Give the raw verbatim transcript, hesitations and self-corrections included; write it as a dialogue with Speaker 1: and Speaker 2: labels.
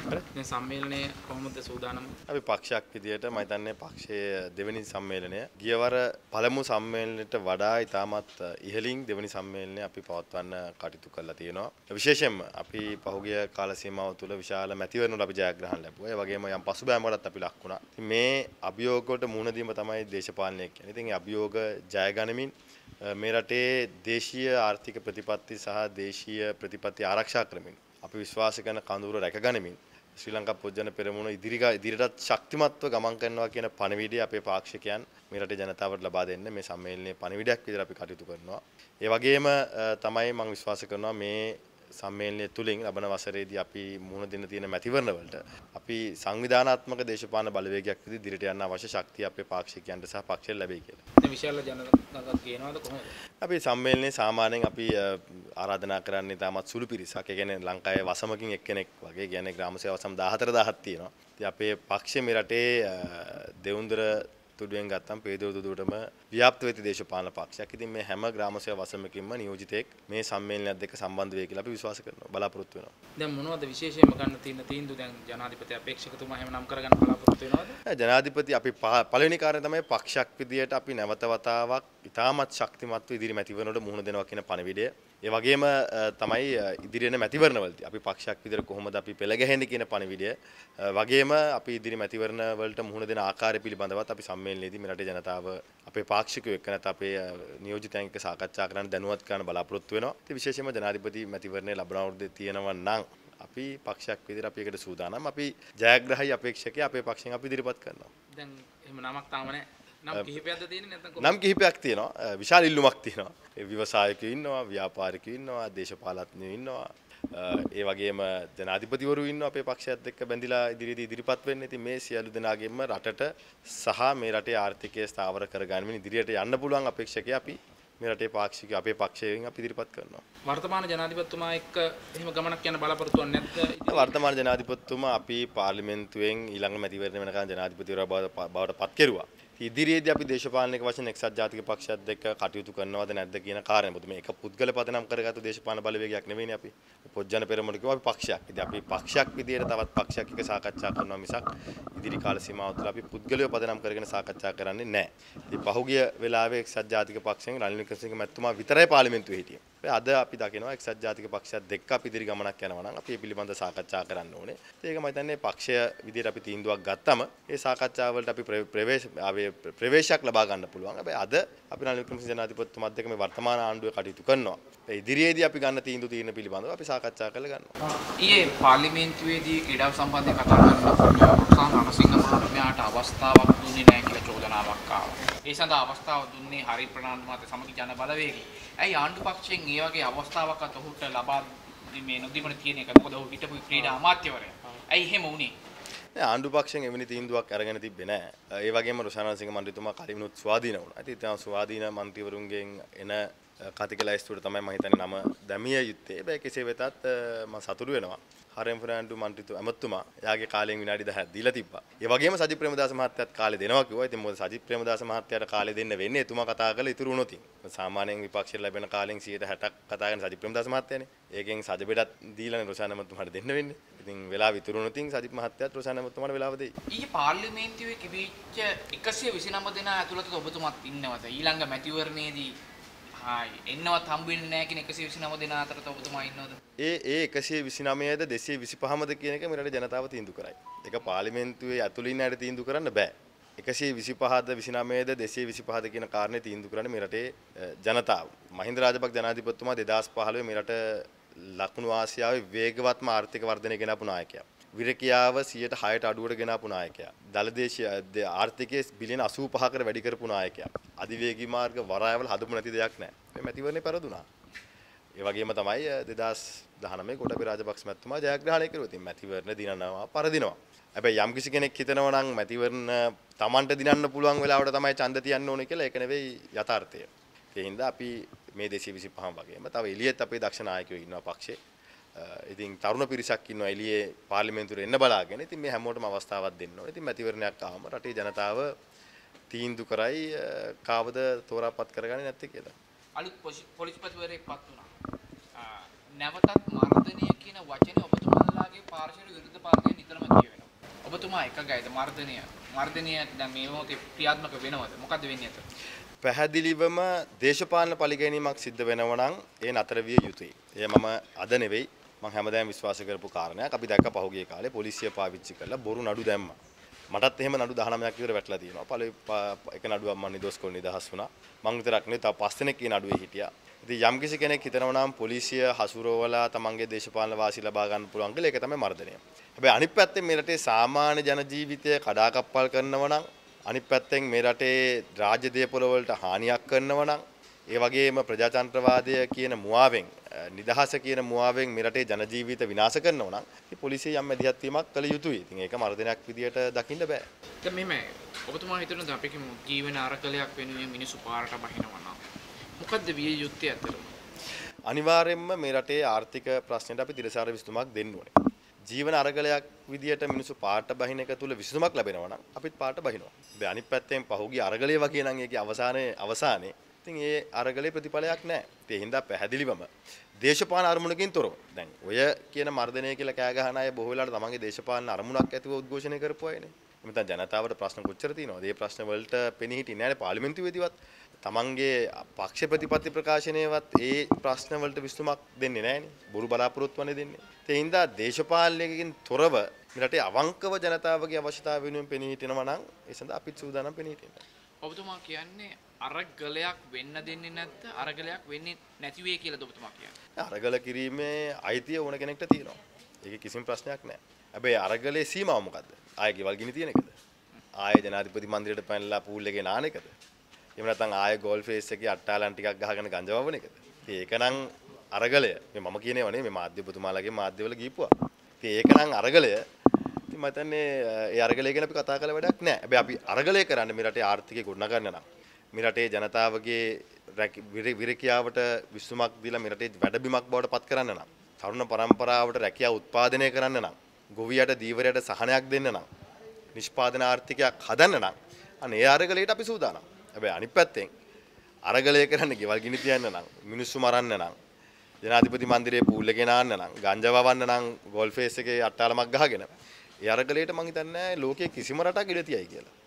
Speaker 1: හරි. දැන් සම්මේලනයේ කොහොමද සූදානම්?
Speaker 2: අපි පක්ෂයක් විදියට මම හිතන්නේ පක්ෂයේ දෙවෙනි සම්මේලනය ගියවර පළමු සම්මේලනයට වඩා ඉතාමත් ඉහළින් දෙවෙනි සම්මේලනය අපි පවත්වන්න කටයුතු කරලා තියෙනවා. විශේෂයෙන්ම අපි පහුගිය කාල සීමාව තුළ විශාල මැතිවරණ වල අපි ජයග්‍රහණ ලැබුවා. ඒ වගේම යම් පසුබෑමකටත් අපි ලක් වුණා. මේ අභියෝග වලට මුහුණ දීම තමයි දේශපාලනය කියන්නේ. ඉතින් මේ අභියෝග ජය ගනිමින් මේ රටේ දේශීය ආර්ථික ප්‍රතිපත්ති සහ දේශීය ප්‍රතිපත්ති ආරක්ෂා කරමින් අපි විශ්වාස කරන කඳවුර රැකගනිමින් ශ්‍රී ලංකා පොජ්ජන පෙරමුණ ඉදිරියට ඉදිරියටත් ශක්තිමත්ව ගමන් කරනවා කියන පණිවිඩය අපේ පාක්ෂිකයන් මේ රටේ ජනතාවට ලබා දෙන්න මේ සම්මේලනයේ පණිවිඩයක් විදිහට අපි කටයුතු කරනවා. ඒ වගේම තමයි මම විශ්වාස කරනවා මේ සම්මේලනය තුලින් ලබන වසරේදී අපි මුහුණ දෙන්න තියෙන මැතිවරණ වලට අපි සංවිධානාත්මක දේශපාලන බලවේගයක් විදිහට ඉදිරියට යන්න අවශ්‍ය ශක්තිය අපේ පාක්ෂිකයන්ට සහ පක්ෂයට ලැබෙයි කියලා.
Speaker 1: දැන් විශාල ජනතාවක් ගේනවද කොහොමද?
Speaker 2: අපි සම්මේලනයේ සාමාන්‍යයෙන් අපි ආරාධනා කරන්නේ තාමත් සුළු පිරිසක්. ඒ කියන්නේ ලංකාවේ වසමකින් එක්කෙනෙක් වගේ කියන්නේ ග්‍රාම සේවා වසම දාහතර දාහක් තියෙනවා. ඉතින් අපේ පක්ෂය මේ රටේ දෙවුන්දර තුඩුවෙන් ගත්තම් පේදෝදුදුවටම ව්‍යාප්ත වෙති දේශපාලන පක්ෂයක්. ඉතින් මේ හැම ග්‍රාම සේවා වසමකින්ම නියෝජිතයෙක් මේ සම්මේලනයත් එක්ක සම්බන්ධ වෙයි කියලා අපි විශ්වාස කරනවා. බලාපොරොත්තු වෙනවා.
Speaker 1: දැන් මොනවද විශේෂයෙන්ම ගන්න තියෙන තීන්දුව දැන් ජනාධිපති අපේක්ෂකතුමා එහෙම නම් කරගන්න බලාපොරොත්තු වෙනවද?
Speaker 2: ජනාධිපති අපි පළවෙනි කාරණය තමයි පක්ෂයක් විදියට අපි නැවත වතාවක් ඉතාමත් ශක්තිමත්ව ඉදිරි මැතිවරණවලට මුහුණ දෙනවා කියන පණිවිඩය. ඒ වගේම තමයි ඉදිරි එන මැතිවරණවලදී අපි පක්ෂයක් විදියට කොහොමද අපි පෙළ ගැහෙන්නේ කියන පණිවිඩය වගේම අපි ඉදිරි මැතිවරණ වලට මුහුණ දෙන ආකාරය පිළිබඳවත් අපි සම්මේලනයේදී මේ රටේ ජනතාව අපේ පාක්ෂිකයෝ එක්ක නැත්නම් අපේ නියෝජිතයන් එක්ක සාකච්ඡා කරන්න දැනුවත් කරන්න බලාපොරොත්තු වෙනවා. ඉතින් විශේෂයෙන්ම ජනාධිපති මැතිවරණයේ ලබන අවුරුද්දේ තියෙනවා නම් අපි පක්ෂයක් විදියට අපි ඒකට සූදානම්. අපි ජයග්‍රහී අපේක්ෂකයා අපේ පක්ෂයෙන් අපි ඉදිරිපත් කරනවා.
Speaker 1: දැන් එහෙම නමක් තාම නැහැ. නම් කිහිපයක්ද තියෙන්නේ නැත්නම් කොහොමද?
Speaker 2: නම් කිහිපයක් තියෙනවා. විශාල ඉල්ලුමක් තියෙනවා. ඒ ව්‍යවසායකයෝ ඉන්නවා, ව්‍යාපාරිකයෝ ඉන්නවා, දේශපාලඥයෝ ඉන්නවා. ඒ වගේම ජනාධිපතිවරු ඉන්නවා අපේ පක්ෂයත් එක්ක බැඳිලා ඉදිරියේදී ඉදිරිපත් වෙන්න. ඉතින් මේ සියලු දෙනාගෙන්ම රටට සහ මේ රටේ ආර්ථිකය ස්ථාවර කරගන්නමින් ඉදිරියට යන්න පුළුවන් අපේක්ෂකයා අපි මේ රටේ පාක්ෂිකයෝ අපේ පක්ෂයෙන් අපි ඉදිරිපත් කරනවා.
Speaker 1: වර්තමාන ජනාධිපතිතුමා එක්ක එහෙම ගමනක් යන බලාපොරොත්තු වෙන්නේ නැද්ද?
Speaker 2: වර්තමාන ජනාධිපතිතුමා අපි පාර්ලිමේන්තුවෙන් ඊළඟ මැතිවරණ වෙනකන් ජනාධිපතිවරයා බවට පත් කෙරුවා. ඉදිරියේදී අපි දේශපාලනික වශයෙන් එක්සත් ජාතික පක්ෂයත් එක්ක කටයුතු කරනවද නැද්ද කියන කාරණය. මොකද මේක පුද්ගල පදනම් කරගත්තු දේශපාලන බලවේගයක් නෙවෙයිනේ අපි. පොජ්ජන පෙරමුණ කිව්වා අපි පක්ෂයක්. ඉතින් අපි පක්ෂයක් විදියට තවත් පක්ෂයක් එක්ක සාකච්ඡා කරනවා මිසක් ඉදිරි කාල සීමාව තුළ අපි පුද්ගලයෝ පදනම් කරගෙන සාකච්ඡා කරන්නේ නැහැ. ඉතින් පහුගිය වෙලාවේ එක්සත් ජාතික පක්ෂයෙන් රනිල් වික්‍රමසිංහ මැතිතුමා විතරයි පාර්ලිමේන්තුවේ හිටියේ. අද අපි දකිනවා එක්සත් ජාතික පක්ෂයත් එක්ක අපි ඉදිරි ගමනක් යනවා නම් අපි මේ පිළිබඳව සාකච්ඡා කරන්න ඕනේ. ඒක මම හිතන්නේ පක්ෂය විදියට අපි තීන්දුවක් ගත්තම ඒ සාකච්ඡා වලට අපි ප්‍රවේශ ප්‍රවේශයක් ලබා ගන්න පුළුවන්. හැබැයි අද අපි රනිල් වික්‍රමසිංහ ජනාධිපතිතුමාත් එක්ක මේ වර්තමාන ආණ්ඩුවේ කටයුතු කරනවා. ඒ ඉදිරියේදී අපි ගන්න තීන්දුව తీරන පිළිබඳව අපි සාකච්ඡා කරලා ගන්නවා.
Speaker 1: ඊයේ පාර්ලිමේන්තුවේදී ක්‍රීඩාව සම්බන්ධයෙන් කතා කරනකොට රොක්සාන් රණසිංහ මහත්මයාට අවස්ථාවක් දුන්නේ නැහැ කියලා චෝදනාවක් ආවා. ඒ සඳහා අවස්ථාව දුන්නේ හරි ප්‍රනාන්දු මහතා සමගි ජන බලවේගය. ඇයි ආණ්ඩු පක්ෂයෙන් ඒ වගේ අවස්ථාවක් අත ඔහුට ලබා මේ නොදීමන තියෙන එක? මොකද ඔහු හිටපු ක්‍රීඩා අමාත්‍යවරයා. ඇයි එහෙම වුනේ?
Speaker 2: ආණ්ඩු පක්ෂයෙන් එවැනි තීන්දුවක් අරගෙන තිබ්බේ නැහැ. ඒ වගේම රොෂානසිංහ මන්ත්‍රීතුමා කලිනුත් ස්වාධීන වුණා. ඉතින් ඒ ස්වාධීන මන්ත්‍රීවරුන්ගෙන් එන කතිකලයිස්තුවට තමයි මම හිතන්නේ නම දැමිය යුත්තේ. හැබැයි කෙසේ වෙතත් මම සතුටු වෙනවා. හරෙන් ෆර්නෑන්ඩෝ මන්ත්‍රීතුමා එමතුමා එයාගේ කාලයෙන් විනාඩි දහයක් දීලා තිබ්බා. ඒ වගේම සජිත් ප්‍රේමදාස මහත්තයාත් කාලේ දෙනවා කිව්වා. ඉතින් මොකද සජිත් ප්‍රේමදාස මහත්තයාට කාලේ දෙන්න වෙන්නේ එතුමා කතා කරලා ඉතුරු වුණොත්. සාමාන්‍යයෙන් විපක්ෂයට ලැබෙන කාලෙන් සියයට හැටක් කතා කරන සජිත් ප්‍රේමදාස මහත්තයානේ. ඒකෙන් සජබෙඩත් දීලානේ රොෂාන මහත්මයාට දෙන්න වෙන්නේ. ඉතින් වෙලාව ඉතුරු වුණොත් සජිත් මහත්තයාත් රොෂාන මහත්මයාට වෙලාව දෙයි.
Speaker 1: ඊයේ පාර්ලිමේන්තුවේ කිවිච්ච එකසිය විසිනම දෙනා ඇතුළත ඔබතුමාත් ඉන්නවද? ඊළඟ මැතිවරණයේදී හායි එන්නවත් හම්බ වෙන්නේ නැහැ කියන එකසිය විසිනම දෙනා අතරත ඔබතුමා ඉන්නවද?
Speaker 2: ඒ ඒ එකසිය විසිනමද දෙසිය විසිපහමද කියන එක මේ රටේ ජනතාව තීන්දුව කරයි. ඒක පාර්ලිමේන්තුවේ ඇතුළින් අයට තීන්දුව කරන්න බෑ. එකසිය විසිපහද විසිනමද දෙසිය විසිපහද කියන කාරණේ තීන්දුව කරන්නේ මේ රටේ ජනතාව. මහින්ද රාජපක්ෂ ජනාධිපතිතුමා දෙදාස් පහළොව මේ රට ලකුණු ආසියාවේ වේගවත්ම ආර්ථික වර්ධනය ගෙනපු 나යකයා. විරකියාව සියයට හයට අඩුවට ගෙනාපු නායකයා. දලදේශීය ආර්ථිකයේ බිලියන අසූපහකට වැඩි කරපු නායකයා. අධිවේගී මාර්ග වරායවල හදපු නැති දෙයක් නැහැ. මේ මැතිවරණේ පෙරදුනා. ඒ වගේම තමයි දෙදාස් දහනවය ගෝඨාභය රාජපක්ෂ මැතිතුමා ජයග්‍රහණය කරුවා. ඉතින් මැතිවරණ දිනනවා පරදිනවා. හැබැයි යම් කිසි කෙනෙක් හිතනවා නම් මැතිවරණ Tamanට දිනන්න පුළුවන් වෙලාවට තමයි ඡන්ද තියන්න ඕනේ කියලා ඒක නෙවෙයි යථාර්ථය. ඒ හින්දා අපි මේ දෙසිය විසිපහම වගේම තව එළියෙත් අපේ දක්ෂ නායකයෝ ඉන්නවා පක්ෂේ. ඉතින් තරුණ පිරිසක් ඉන්නවා එළියේ පාර්ලිමේන්තුවේ එන්න බලාගෙන. ඉතින් මේ හැමෝටම අවස්ථාවක් දෙන්න ඕනේ. ඉතින් මැතිවරණයක් ආවම රටේ ජනතාව තීන්දුව කරයි කාවද තෝරාපත් කරගන්නේ නැත්තේ කියලා.
Speaker 1: අලුත් පොලිස්පතිවරයෙක් පත් වුණා. නැවතත් මර්ධනය කියන වචනේ ඔබතුමාලාගේ පාර්ශව විරුද්ධ පාර්ශ්වය නිතරම කියවෙනවා. ඔබතුමා එකගයිද මර්ධනය මර්ධනය දැන් මේ මොහොතේ ක්‍රියාත්මක වෙනවද? මොකද්ද වෙන්නේ අතට?
Speaker 2: පැහැදිලිවම දේශපාලන පරිගැනීමක් සිද්ධ වෙනවා නම් ඒ නතර විය යුතුයි. එය මම අද නෙවෙයි මම හැමදාම විශ්වාස කරපු කාරණයක්. අපි දැක්ක පහුගිය කාලේ පොලිසිය පාවිච්චි කරලා බොරු නඩු දැම්මා. මටත් එහෙම නඩු දහනවයක් විතර වැටලා තියෙනවා. පළවෙනි එක නඩුවක් මම නිදොස් කොල් නිදහස් වුණා. මං විතරක් නෙවෙයි තව පස් දෙනෙක් ඒ නඩුවේ හිටියා. ඉතින් යම්කිසි කෙනෙක් හිතනවා නම් පොලිසිය හසුරවලා තමන්ගේ දේශපාලන වාසි ලබා ගන්න පුළුවන් කියලා ඒක තමයි මර්ධනය. හැබැයි අනිත් පැත්තෙන් මේ රටේ සාමාන්‍ය ජන ජීවිතය කඩාකප්පල් කරනවා නම් අනිත් පැත්තෙන් මේ රටේ රාජ්‍ය දේපොළ වලට හානියක් කරනවා නම් ඒ වගේම ප්‍රජාතන්ත්‍රවාදය කියන මුවාවෙන් නිදහස කියන මුවාවෙන් මේ රටේ ජන ජීවිත විනාශ කරනවා නම් ඉතින් පොලිසිය යම් මැදිහත් වීමක් කළ යුතුයි. ඉතින් ඒක මර්ධනයක් විදියට දකින්න බෑ.
Speaker 1: දැන් මෙහෙම ඔබතුමා හිතනද අපි කිමු ජීවන අරගලයක් වෙනුවෙන් මිනිස්සු පාරට බහිනවා නම් මොකද්ද විය යුත්තේ අතරම?
Speaker 2: අනිවාර්යයෙන්ම මේ රටේ ආර්ථික ප්‍රශ්නෙට අපි දිරසාර විසඳුමක් දෙන්න ඕනේ. ජීවන අරගලයක් විදියට මිනිස්සු පාට බහින එක තුල විසඳුමක් ලැබෙනවා නම් අපිත් පාට බහිනවා. හැබැයි අනිත් පැත්තෙන් පහුගිය අරගලය වගේ නම් ඒකේ අවසානයේ අවසානයේ ඉතින් ඒ අරගලේ ප්‍රතිඵලයක් නැහැ. ඒ හින්දා පැහැදිලිවම දේශපාලන අරමුණකින් තොරව දැන් ඔය කියන මර්ධනය කියලා කෑ ගහන අය බොහෝ වෙලාවට තමන්ගේ දේශපාලන අරමුණක් ඇතිව උද්ඝෝෂණය කරපු අයනේ. එමෙතන ජනතාවට ප්‍රශ්න කොච්චර තියෙනවද? ඒ ප්‍රශ්න වලට පෙනී හිටින්නේ නැහැ පාර්ලිමේන්තුවේදීවත්. තමන්ගේ පක්ෂ ප්‍රතිපත්ති ප්‍රකාශනයේවත් ඒ ප්‍රශ්න වලට විසඳුමක් දෙන්නේ නැහැනේ. බොරු බලාපොරොත්තු වනේ දෙන්නේ. ඒ හින්දා දේශපාලනයකින් තොරව මේ රටේ අවංකව ජනතාවගේ අවශ්‍යතාව වෙනුවෙන් පෙනී හිටිනවා නම් ඒ සඳහා අපිත් සූදානම් පෙනී හිටින්න.
Speaker 1: ඔබතුමා කියන්නේ අරගලයක් වෙන්න දෙන්නේ නැත්ද අරගලයක් වෙන්නේ නැති වෙයි කියලාද ඔබතුමා කියන්නේ?
Speaker 2: අරගල කිරීමේ අයිතිය ඕන කෙනෙක්ට තියෙනවා. ඒකේ කිසිම ප්‍රශ්නයක් නැහැ. හැබැයි අරගලේ සීමාව මොකද්ද? ආයෙ ගෙවල් ගිනි තියෙන එකද? ආයෙ ජනාධිපති මන්දිරයට පැනලා පූල් එකේ නාන එකද? එහෙම නැත්නම් ආයෙ ගෝල් ෆේස් එකේ අට්ටාලන් ටිකක් ගහගෙන ගංජවවන එකද? ඉතින් ඒකනම් අරගලය. මේ මම කියනේව නෙමෙයි මේ මාධ්‍යපතිතුමාලගේ මාධ්‍යවල ගිහපුවා. ඉතින් ඒකනම් අරගලය. ඉතින් මම හිතන්නේ ඒ අරගලය ගැන අපි කතා කරලා වැඩක් නැහැ. හැබැයි අපි අරගලය කරන්නේ මේ රටේ ආර්ථිකය ගොඩනගන්න නම් මේ රටේ ජනතාවගේ විරකියාවට විසඳුමක් දීලා මේ රටේ වැඩබිමක් බවට පත් කරන්න නම් තරුණ පරම්පරාවට රැකියාව උත්පාදනය කරන්න නම් ගොවියට දීවරයට සහනයක් දෙන්න නම් නිෂ්පාදන ආර්ථිකයක් හදන්න නම් අනේ ඒ අරගලයට අපි සූදානම්. හැබැයි අනිත් පැත්තෙන් අරගලය කරන්නේ ගෙවල් ගිනි තියන්න නම් මිනිස්සු මරන්න නම් ජනාධිපති මන්දිරයේ පූල් එකේ නාන්න නම් ගංජා වවන්න නම් ගෝල් ෆේස් එකේ අට්ටාලමක් ගහගෙන ඒ අරගලයට මං හිතන්නේ ලෝකයේ කිසිම රටක් ඉඩ තියයි කියලා.